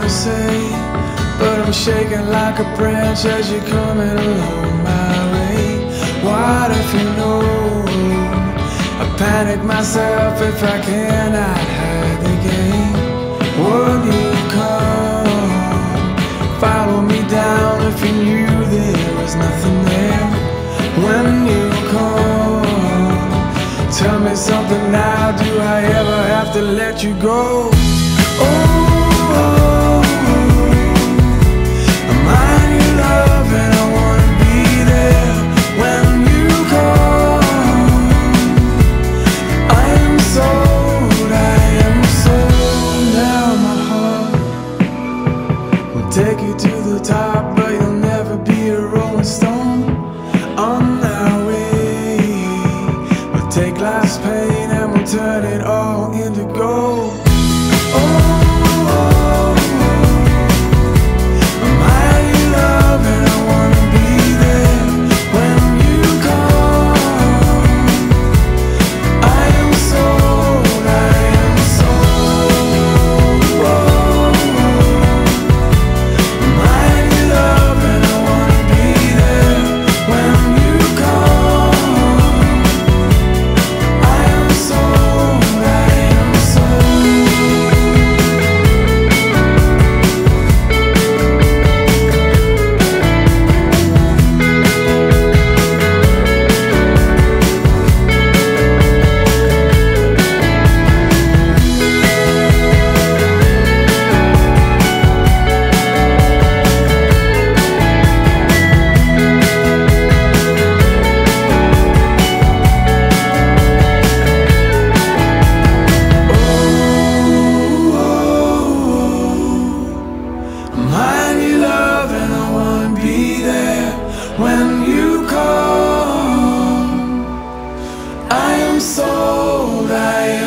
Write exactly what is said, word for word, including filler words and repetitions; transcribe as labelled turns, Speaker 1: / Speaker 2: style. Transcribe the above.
Speaker 1: to say, but I'm shaking like a branch as you're coming along my way. What if you know? I panic myself if I cannot hide the game. Would you come, follow me down if you knew there was nothing there? When you come, tell me something now, do I ever have to let you go? Oh, am I your love and I wanna be there when you come? I am sold, I am sold. Now my heart will take you to the top, but you'll never be a rolling stone. On our way, we'll take life's pain and we'll turn it all into gold. When you come, I am sold, I am